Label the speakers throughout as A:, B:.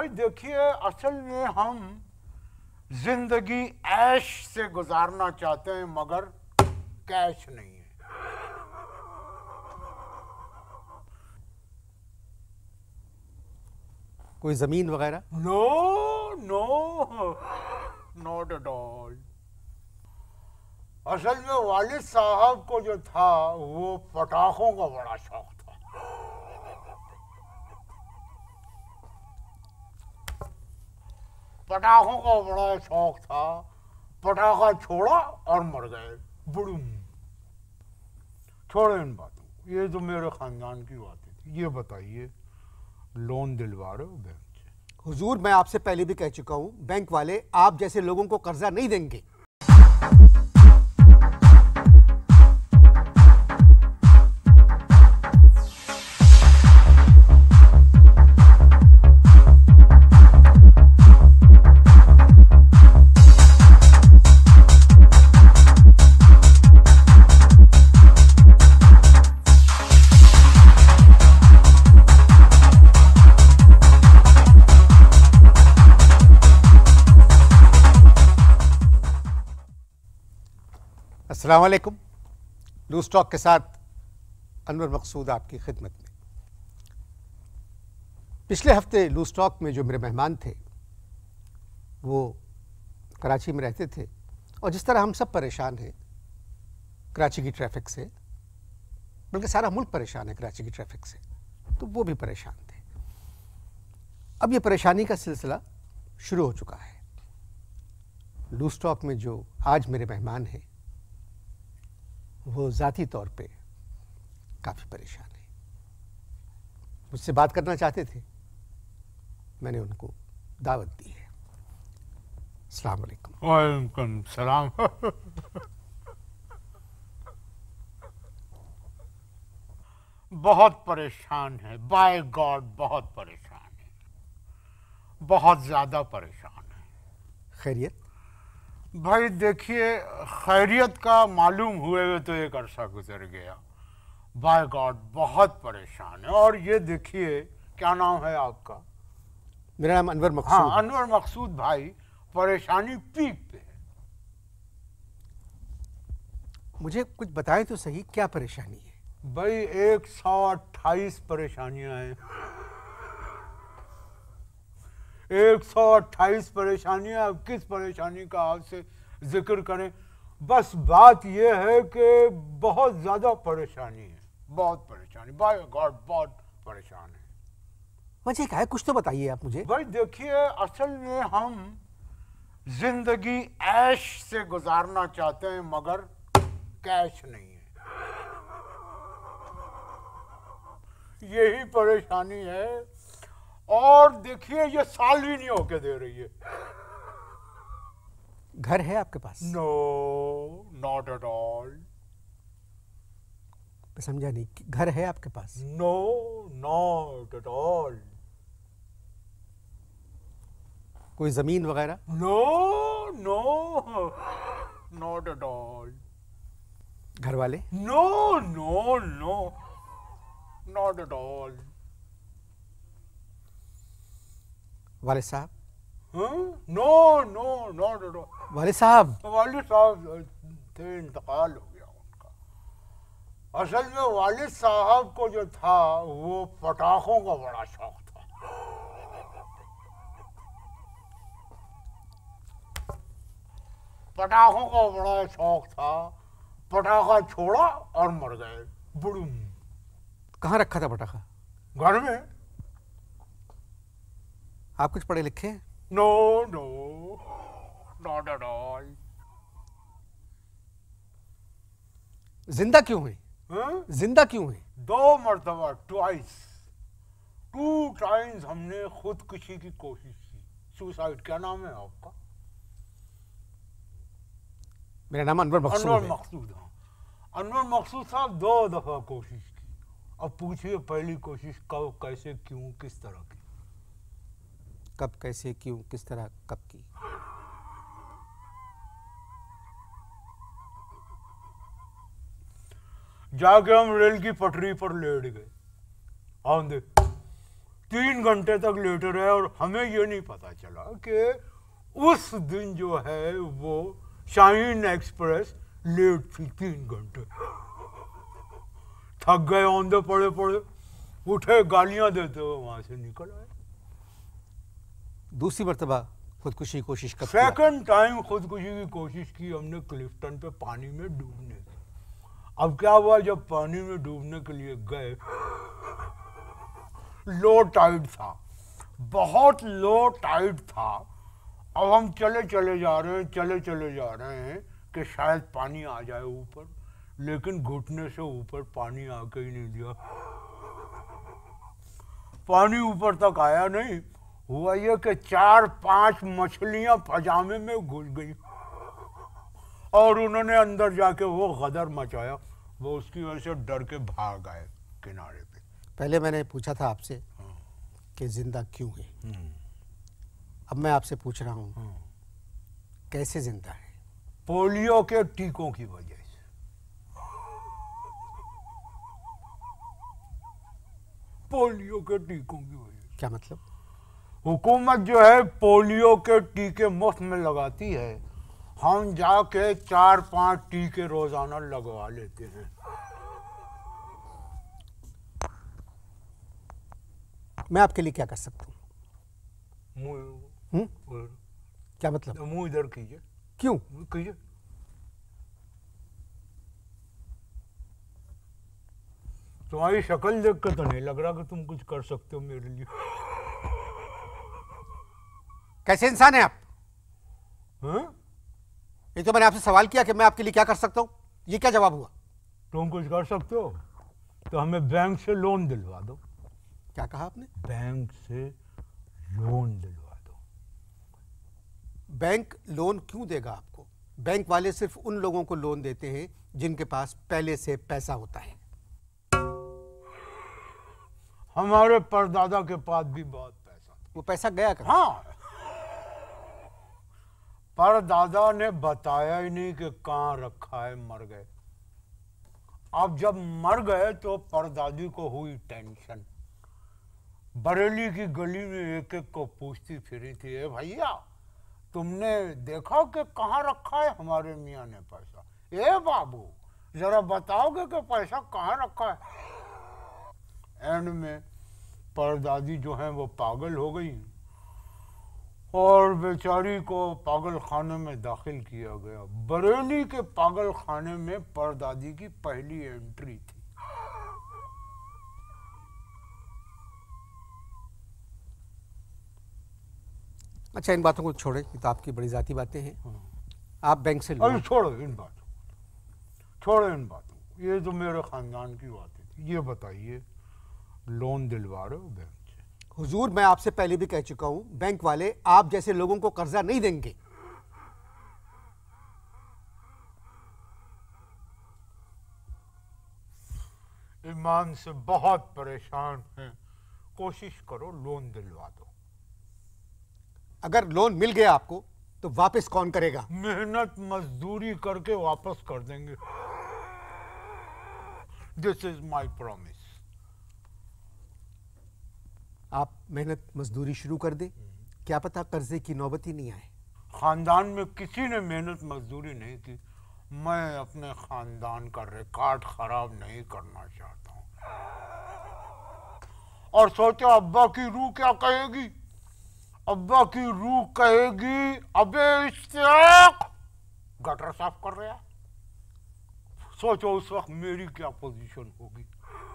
A: भाई देखिए, असल में हम जिंदगी ऐश से गुजारना चाहते हैं मगर कैश नहीं है।
B: कोई जमीन वगैरह?
A: No no, not at all. असल में वालिद साहब को जो था वो पटाखों का बड़ा शौक था। पटाखों का बड़ा शौक था, पटाखा छोड़ा और मर गए, बुड़ूम। छोड़ो इन बातों, ये तो मेरे खानदान की बातें थी। ये बताइए, लोन दिलवा रहे हो बैंक से?
B: हुजूर, मैं आपसे पहले भी कह चुका हूं, बैंक वाले आप जैसे लोगों को कर्जा नहीं देंगे। अस्सलाम वालेकुम। लूज टॉक के साथ अनवर मकसूद आपकी खिदमत में। पिछले हफ्ते लूज टॉक में जो मेरे मेहमान थे वो कराची में रहते थे, और जिस तरह हम सब परेशान हैं कराची की ट्रैफिक से, बल्कि सारा मुल्क परेशान है कराची की ट्रैफिक से, तो वो भी परेशान थे। अब ये परेशानी का सिलसिला शुरू हो चुका है। लूज टॉक में जो आज मेरे मेहमान हैं वो ज़ाती तौर पे काफ़ी परेशान है, मुझसे बात करना चाहते थे, मैंने उनको दावत दी है। अस्सलाम वालेकुम।
A: वालेकुम सलाम। बहुत परेशान है, बाय गॉड बहुत परेशान है, बहुत ज़्यादा परेशान है।
B: खैरियत?
A: भाई देखिए, खैरियत का मालूम हुए हुए तो एक अरसा गुजर गया। बाय गॉड बहुत परेशान है। और ये देखिए, क्या नाम है आपका?
B: मेरा नाम अनवर मकसूद।
A: हाँ, अनवर मकसूद भाई, परेशानी पीक पे है।
B: मुझे कुछ बताएं तो सही, क्या परेशानी है?
A: भाई 128 परेशानियां हैं। 128 परेशानियां। अब किस परेशानी का आपसे जिक्र करें? बस बात यह है कि बहुत ज्यादा परेशानी है, बहुत परेशानी, बाय गॉड बहुत परेशान है।
B: वजह क्या है, कुछ तो बताइए आप मुझे।
A: भाई देखिए, असल में हम जिंदगी ऐश से गुजारना चाहते हैं मगर कैश नहीं है। यही परेशानी है। और देखिए, ये साल भी नहीं होके दे रही है।
B: घर है आपके पास?
A: No, not at all.
B: मैं समझा नहीं, घर है आपके पास?
A: No, not at all.
B: कोई जमीन वगैरह?
A: No no, not at all.
B: घर वाले?
A: No no no, not at all.
B: वाले साहब?
A: No no, not at all.
B: वाले साहब?
A: वालिद साहब थे, इंतकाल हो गया उनका। असल में वालिद साहब को जो था वो पटाखों का बड़ा शौक था। पटाखों का बड़ा शौक था, पटाखा छोड़ा और मर गए, बुड़ूम।
B: कहाँ रखा था पटाखा?
A: घर में।
B: आप कुछ पढ़े लिखे हैं?
A: No no, not at all.
B: जिंदा क्यों है? जिंदा क्यों है?
A: 2 मरतबा, ट्वाइस, 2 टाइम्स हमने खुदकुशी की कोशिश की, सुसाइड। क्या नाम है आपका?
B: मेरा नाम अनवर मकसूद
A: अनवर
B: है।
A: मकसूद। हाँ, अनवर मकसूद साहब 2 दफा कोशिश की। अब पूछिए, पहली कोशिश कब, कैसे, क्यों, किस तरह की?
B: कब, कैसे, क्यों, किस तरह, कब की?
A: जाके हम रेल की पटरी पर लेट गए। आंधे 3 घंटे तक लेटे रहे और हमें ये नहीं पता चला कि उस दिन जो है वो शाहीन एक्सप्रेस लेट थी 3 घंटे। थक गए, औंधे पड़े पड़े, उठे, गालियां देते हुए वहां से निकल आए।
B: दूसरी मर्तबा खुदकुशी की कोशिश कब किया?
A: सेकंड टाइम खुदकुशी की कोशिश की हमने क्लिफ्टन पे पानी में डूबने की। अब क्या हुआ, जब पानी में डूबने के लिए गए, लो टाइड था, बहुत लो टाइड था। अब हम चले चले जा रहे हैं कि शायद पानी आ जाए ऊपर, लेकिन घुटने से ऊपर पानी आके ही नहीं दिया। पानी ऊपर तक आया नहीं, हुआ ये कि 4-5 मछलियां पजामे में घुस गई और उन्होंने अंदर जाके वो गदर मचाया। वो उसकी वजह से डर के भाग आए किनारे पे।
B: पहले मैंने पूछा था आपसे कि जिंदा क्यों है, अब मैं आपसे पूछ रहा हूँ कैसे जिंदा है?
A: पोलियो के टीकों की वजह से। पोलियो के टीकों की वजह से।
B: क्या मतलब?
A: हुकूमत जो है पोलियो के टीके मुफ्त में लगाती है, हम जाके 4-5 टीके रोजाना लगवा लेते हैं।
B: मैं आपके लिए क्या कर सकता हूँ?
A: मुंह
B: क्या मतलब?
A: मुंह इधर कीजिए।
B: क्यों?
A: कीजिए। तुम्हारी शक्ल देख कर तो नहीं लग रहा कि तुम कुछ कर सकते हो मेरे लिए।
B: कैसे इंसान है आप?
A: हाँ?
B: ये तो मैंने आपसे सवाल किया कि मैं आपके लिए क्या कर सकता हूँ, ये क्या जवाब हुआ?
A: तुम कुछ कर सकते हो तो हमें बैंक से लोन दिलवा दो।
B: क्या कहा आपने?
A: बैंक से लोन दिलवा दो।
B: बैंक लोन क्यों देगा आपको? बैंक वाले सिर्फ उन लोगों को लोन देते हैं जिनके पास पहले से पैसा होता है।
A: हमारे परदादा के पास भी बहुत पैसा था।
B: वो पैसा गया कहाँ?
A: हाँ, परदादा ने बताया ही नहीं कि कहाँ रखा है, मर गए। अब जब मर गए तो परदादी को हुई टेंशन। बरेली की गली में एक एक को पूछती फिरी थी, ए भैया तुमने देखा कि कहाँ रखा है हमारे मियाँ ने पैसा? ए बाबू जरा बताओगे कि पैसा कहाँ रखा है? एंड में परदादी जो है वो पागल हो गई और बेचारी को पागल खाने में दाखिल किया गया। बरेली के पागल खाने में परदादी की पहली एंट्री थी।
B: अच्छा, इन बातों को छोड़े, ये तो आपकी बड़ी जाती बातें हैं। आप बैंक से लोन...
A: छोड़ो इन बातों, छोड़ो इन बातों, ये तो मेरे खानदान की बातें थी। ये बताइए लोन दिलवा रहे हो बैंक से?
B: हुजूर मैं आपसे पहले भी कह चुका हूं, बैंक वाले आप जैसे लोगों को कर्जा नहीं देंगे।
A: ईमान से बहुत परेशान हैं, कोशिश करो लोन दिलवा दो।
B: अगर लोन मिल गया आपको तो वापस कौन करेगा?
A: मेहनत मजदूरी करके वापस कर देंगे। This is my promise.
B: आप मेहनत मजदूरी शुरू कर दें, क्या पता कर्जे की नौबत ही नहीं आए।
A: खानदान में किसी ने मेहनत मजदूरी नहीं की। मैं अपने खानदान का रिकॉर्ड खराब नहीं करना चाहता हूं। और सोचो अब्बा की रूह क्या कहेगी? अब्बा की रूह कहेगी, अबे इश्तियाक गटर साफ कर रहा है। सोचो उस वक्त मेरी क्या पोजीशन होगी।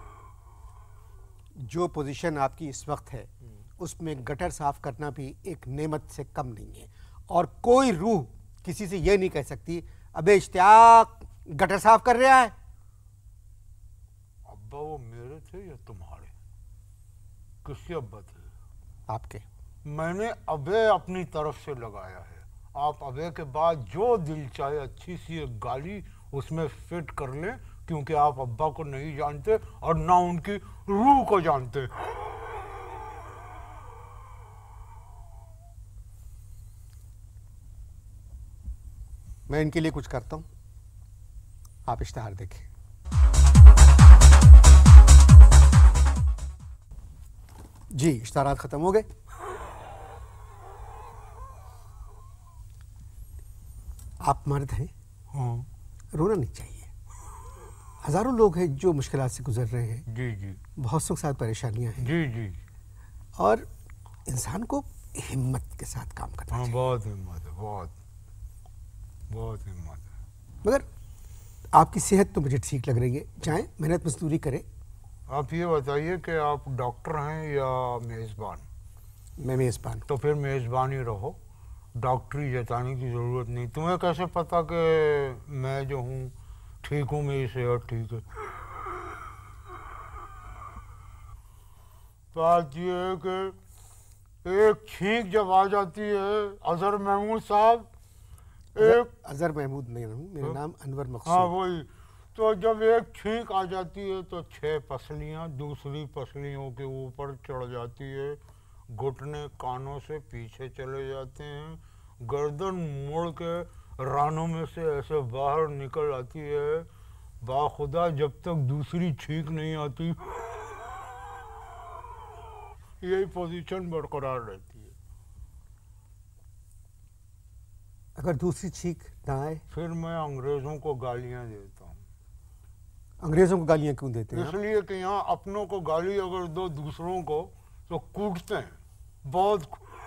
B: जो पोजीशन आपकी इस वक्त है उसमें गटर साफ करना भी एक नेमत से कम नहीं है, और कोई रूह किसी से यह नहीं कह सकती अबे इश्तियाक गटर साफ कर रहा है।
A: अब्बा वो मेरे थे या तुम्हारे? किसके अब्बा थे?
B: आपके।
A: मैंने अबे अपनी तरफ से लगाया है। आप अबे के बाद जो दिल चाहे अच्छी सी एक गाली उसमें फिट कर लें, क्योंकि आप अब्बा को नहीं जानते और ना उनकी रूह को जानते।
B: मैं इनके लिए कुछ करता हूं, आप इश्तिहार देखें। जी, इश्तारात ख़त्म हो गए। आप मर्द हैं,
A: हाँ
B: रोना नहीं चाहिए। हज़ारों लोग हैं जो मुश्किलात से गुजर रहे हैं,
A: जी जी
B: बहुत के साथ परेशानियां हैं,
A: जी जी।
B: और इंसान को हिम्मत के साथ काम करना
A: हाँ
B: चाहिए।
A: बहुत हिम्मत है, बहुत बहुत हिम्मत है।
B: मगर आपकी सेहत तो मुझे ठीक लग रही है, चाहे मेहनत मजदूरी करें।
A: आप ये बताइए कि आप डॉक्टर हैं या मेज़बान?
B: मैं मेज़बान
A: तो फिर मेज़बान ही रहो, डॉक्टरी जताने की ज़रूरत नहीं। तुम्हें कैसे पता कि मैं जो हूँ ठीक हूँ, मेरी सेहत ठीक है? बात ये है कि एक छींक जब आ जाती है, अजहर महमूद साहब, एक
B: अजहर महमूद नहीं हूँ, मेरा नाम अनवर
A: हाँ
B: मकसूद।
A: वही, तो जब एक छींक आ जाती है तो 6 पसलियाँ दूसरी पसलियों के ऊपर चढ़ जाती है, घुटने कानों से पीछे चले जाते हैं, गर्दन मुड़ के रानों में से ऐसे बाहर निकल आती है। बाखुदा जब तक दूसरी छींक नहीं आती यही पोजीशन बरकरार रहती है।
B: अगर दूसरी छींक ना आए?
A: फिर मैं अंग्रेज़ों को गालियाँ देता हूँ।
B: अंग्रेज़ों को गालियाँ क्यों देते हैं आप?
A: इसलिए कि यहाँ अपनों को गाली अगर दो दूसरों को तो कूटते हैं, बहुत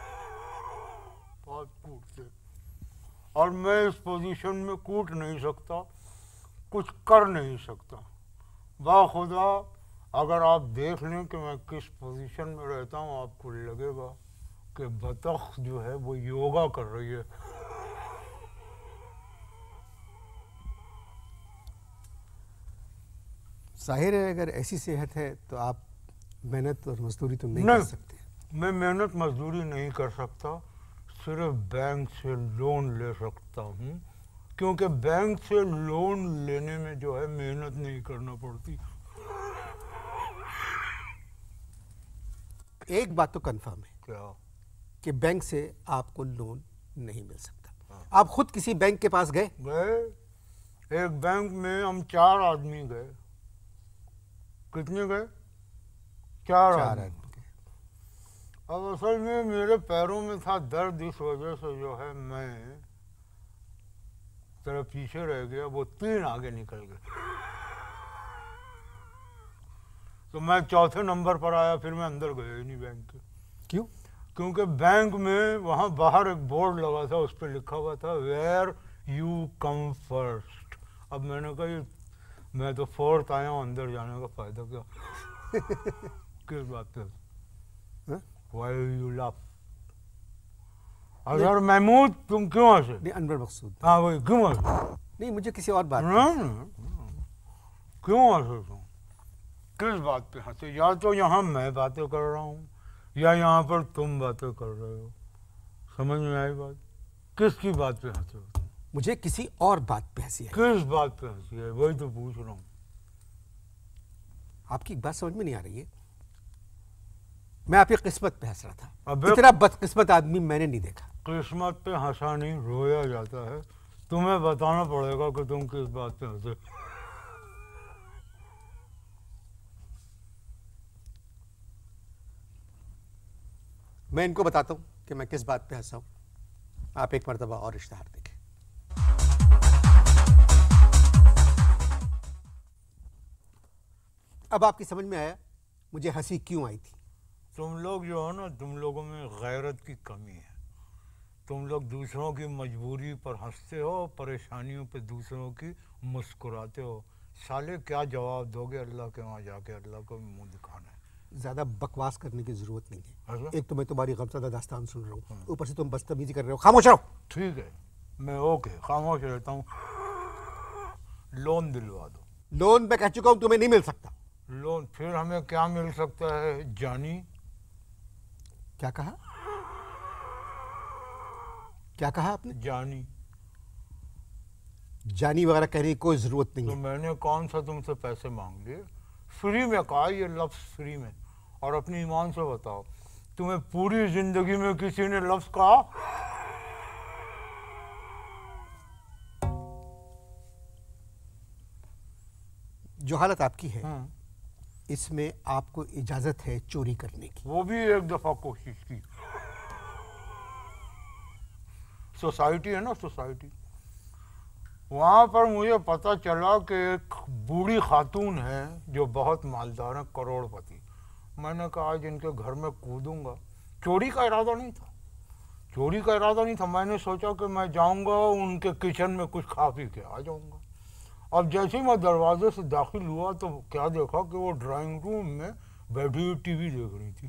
A: बहुत कूटते हैं। और मैं इस पोजीशन में कूट नहीं सकता, कुछ कर नहीं सकता। बाखुदा अगर आप देख लें कि मैं किस पोजीशन में रहता हूँ, आपको लगेगा कि बतख जो है वो योगा कर रही है।
B: जाहिर है अगर ऐसी सेहत है तो आप मेहनत और मजदूरी तो नहीं कर सकते।
A: मैं मेहनत मजदूरी नहीं कर सकता, सिर्फ बैंक से लोन ले सकता हूँ, क्योंकि बैंक से लोन लेने में जो है मेहनत नहीं करना पड़ती।
B: एक बात तो कंफर्म है
A: क्या?
B: कि बैंक से आपको लोन नहीं मिल सकता। आप खुद किसी बैंक के पास गए?
A: गए, एक बैंक में हम 4 आदमी गए। कितने गए? 4
B: चार
A: आदमी।
B: आदमी गए।
A: अब असल में मेरे पैरों में था दर्द, इस वजह से जो है मैं जरा पीछे रह गया, वो 3 आगे निकल गए। तो मैं चौथे नंबर पर आया, फिर मैं अंदर गया ही नहीं बैंक के।
B: क्यों?
A: क्योंकि बैंक में वहाँ बाहर एक बोर्ड लगा था, उस पर लिखा हुआ था वेयर यू कम फर्स्ट। अब मैंने कहा ये मैं तो 4th आया हूँ, अंदर जाने का फायदा क्या? किस बात पे? Why you laugh? Azhar Mahmood तुम क्यों हंसे?
B: नहीं, अनवर मकसूद।
A: हाँ वही, क्यों हंसे?
B: नहीं, मुझे किसी और बात
A: क्यों हंसे तुम? किस बात पे हंसे? या तो यहाँ मैं बातें कर रहा हूँ या यहाँ पर तुम बातें कर रहे हो। समझ में आई बात? किसकी बात पे हंसे हो?
B: मुझे किसी और बात पे हंसी है।
A: किस बात पे हंसी है? वही तो पूछ रहा हूँ।
B: आपकी बात समझ में नहीं आ रही है। मैं आपकी किस्मत पे हंस रहा था।
A: अबे
B: इतना बदकिस्मत आदमी मैंने नहीं देखा।
A: किस्मत पे हंसा नहीं, रोया जाता है। तुम्हें बताना पड़ेगा कि तुम किस बात पे हंसे।
B: मैं इनको बताता हूँ कि मैं किस बात पे हंसा हूँ। आप एक मरतबा और इश्तिहार देखें। अब आपकी समझ में आया मुझे हंसी क्यों आई थी।
A: तुम लोग जो हो ना, तुम लोगों में गैरत की कमी है। तुम लोग दूसरों की मजबूरी पर हंसते हो, परेशानियों पे दूसरों की मुस्कुराते हो। साले क्या जवाब दोगे अल्लाह के वहाँ जाके? अल्लाह को मुंह दिखाना है।
B: ज़्यादा बकवास करने की ज़रूरत नहीं है।
A: अच्छा?
B: एक तो मैं तुम्हारी गमज़दा दास्तान सुन रहा हूँ, ऊपर से तुम बदतमीजी कर रहे हो। खामोश रहो।
A: ठीक है, मैं ओके खामोश रहता हूँ। लोन दिलवा दो।
B: लोन मैं कह चुका हूँ तुम्हें नहीं मिल सकता।
A: लोन फिर हमें क्या मिल सकता है जानी?
B: क्या कहा? क्या कहा आपने?
A: जानी।
B: जानी वगैरह कहने की कोई ज़रूरत नहीं
A: तो
B: है।
A: मैंने कौन सा तुमसे पैसे मांग लिए? फ्री में कहा, ये लफ्ज़ फ्री में। और अपनी ईमान से बताओ, तुम्हें पूरी जिंदगी में किसी ने लफ्ज़ कहा?
B: जो हालत आपकी है इसमें आपको इजाज़त है चोरी करने की?
A: वो भी एक दफ़ा कोशिश की। सोसाइटी है ना, सोसाइटी, वहाँ पर मुझे पता चला कि एक बूढ़ी खातून है जो बहुत मालदार है, करोड़पति। मैंने कहा आज इनके घर में कूदूंगा। चोरी का इरादा नहीं था, चोरी का इरादा नहीं था। मैंने सोचा कि मैं जाऊंगा उनके किचन में कुछ खा पी के आ जाऊंगा। अब जैसे ही मैं दरवाजे से दाखिल हुआ तो क्या देखा कि वो ड्राइंग रूम में बैठी हुई टीवी देख रही थी,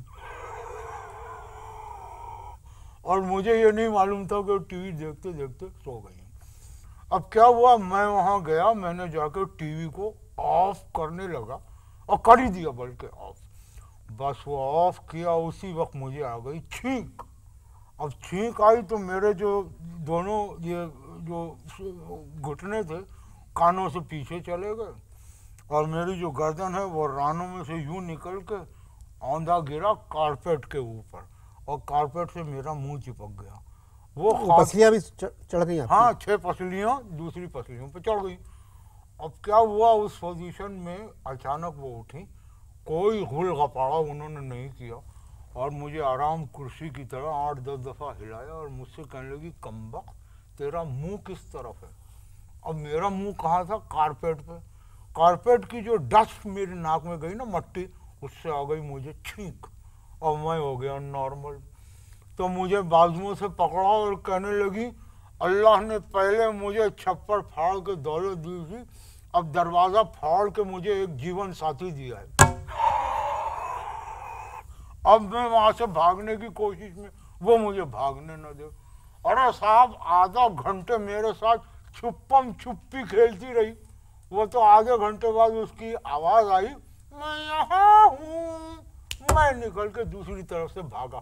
A: और मुझे ये नहीं मालूम था कि वो टीवी देखते देखते सो गई। अब क्या हुआ, मैं वहाँ गया, मैंने जाकर टीवी को ऑफ करने लगा, और कर ही दिया बल्कि ऑफ। बस वो ऑफ किया, उसी वक्त मुझे आ गई छींक। अब छींक आई तो मेरे जो दोनों ये जो घुटने थे कानों से पीछे चले गए, और मेरी जो गर्दन है वो रानों में से यूं निकल के औंधा गिरा कारपेट के ऊपर, और कारपेट से मेरा मुंह चिपक गया। वो
B: पसलियां भी चढ़ गई आपकी?
A: हाँ, 6 पसलियाँ दूसरी पसलियों पे चढ़ गई। अब क्या हुआ, उस पोजीशन में अचानक वो उठी, कोई हुल गपाड़ा उन्होंने नहीं किया, और मुझे आराम कुर्सी की तरह 8-10 दफ़ा हिलाया, और मुझसे कहने लगी, कमबख्त तेरा मुंह किस तरफ है? अब मेरा मुंह कहाँ था? कारपेट पे। कारपेट की जो डस्ट मेरी नाक में गई ना, मट्टी, उससे आ गई मुझे छींक, और मैं हो गया नॉर्मल। तो मुझे बाजुओं से पकड़ा और कहने लगी, अल्लाह ने पहले मुझे छप्पर फाड़ के दौलत दी थी, अब दरवाज़ा फाड़ के मुझे एक जीवन साथी दिया है। अब मैं वहाँ से भागने की कोशिश में, वो मुझे भागने न दे। अरे साहब, आधा घंटे मेरे साथ छुपम छुपी खेलती रही। वो तो आधे घंटे बाद उसकी आवाज़ आई, मैं यहाँ हूँ। मैं निकल के दूसरी तरफ से भागा।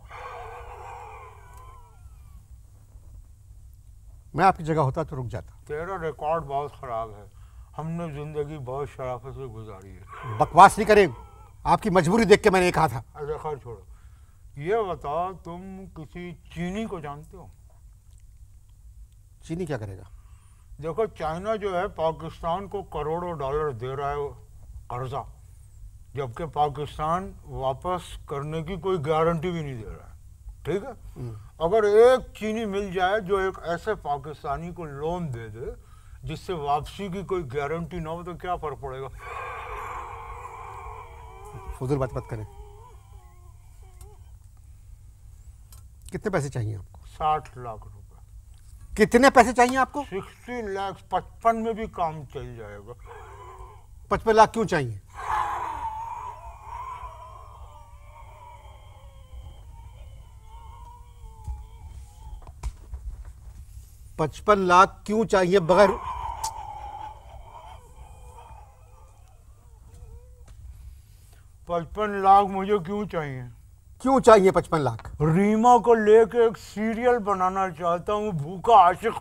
B: मैं आपकी जगह होता तो रुक जाता।
A: तेरा रिकॉर्ड बहुत ख़राब है, हमने ज़िंदगी बहुत शराफत से गुजारी है।
B: बकवास नहीं करें, आपकी मजबूरी देख के मैंने कहा था।
A: अच्छा खैर छोड़ो, ये बताओ, तुम किसी चीनी को जानते हो?
B: चीनी क्या करेगा?
A: देखो, चाइना जो है पाकिस्तान को करोड़ों डॉलर दे रहा है कर्जा, जबकि पाकिस्तान वापस करने की कोई गारंटी भी नहीं दे रहा है। ठीक है, अगर एक चीनी मिल जाए जो एक ऐसे पाकिस्तानी को लोन दे दे जिससे वापसी की कोई गारंटी ना हो, तो क्या फर्क पड़ेगा?
B: फजूल बात मत करें। कितने पैसे चाहिए आपको?
A: 60 लाख रुपए।
B: कितने पैसे चाहिए आपको?
A: 60 लाख, 55 में भी काम चल जाएगा।
B: 55 लाख क्यों चाहिए? 55 लाख क्यों चाहिए बगैर?
A: 55 लाख मुझे क्यों चाहिए?
B: क्यों चाहिए 55 लाख?
A: रीमा को लेके एक सीरियल बनाना चाहता हूँ, भूखा आशिक।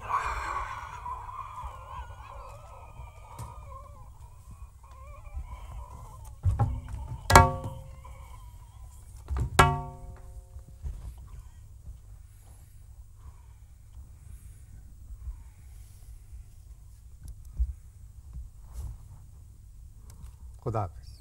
B: खुदा हाफिज।